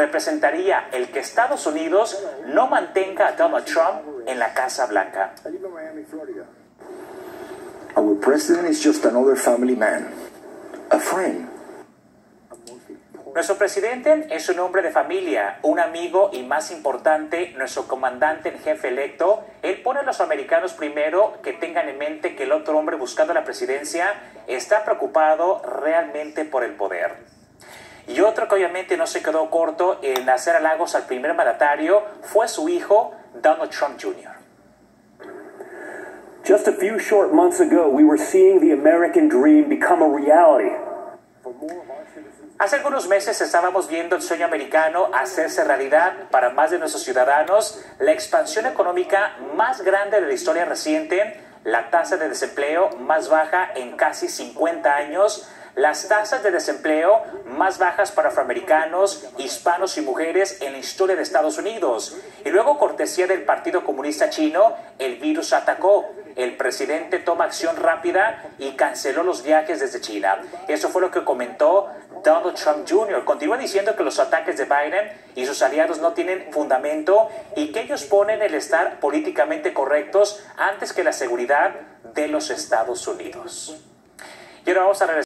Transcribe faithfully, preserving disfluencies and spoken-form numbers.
representaría el que Estados Unidos no mantenga a Donald Trump en la Casa Blanca. Our president is just another family man, a friend. Nuestro presidente es un hombre de familia, un amigo y, más importante, nuestro comandante en jefe electo. Él pone a los americanos primero, que tengan en mente que el otro hombre buscando la presidencia está preocupado realmente por el poder. Y otro que obviamente no se quedó corto en hacer halagos al primer mandatario fue su hijo, Donald Trump junior Just a few short months ago, we were seeing the American dream become a reality. Hace algunos meses estábamos viendo el sueño americano hacerse realidad para más de nuestros ciudadanos, la expansión económica más grande de la historia reciente, la tasa de desempleo más baja en casi cincuenta años, las tasas de desempleo más bajas para afroamericanos, hispanos y mujeres en la historia de Estados Unidos. Y luego, cortesía del Partido Comunista Chino, el virus atacó. El presidente toma acción rápida y canceló los viajes desde China. Eso fue lo que comentó Donald Trump junior Continúa diciendo que los ataques de Biden y sus aliados no tienen fundamento y que ellos ponen el estar políticamente correctos antes que la seguridad de los Estados Unidos. Y ahora vamos a regresar.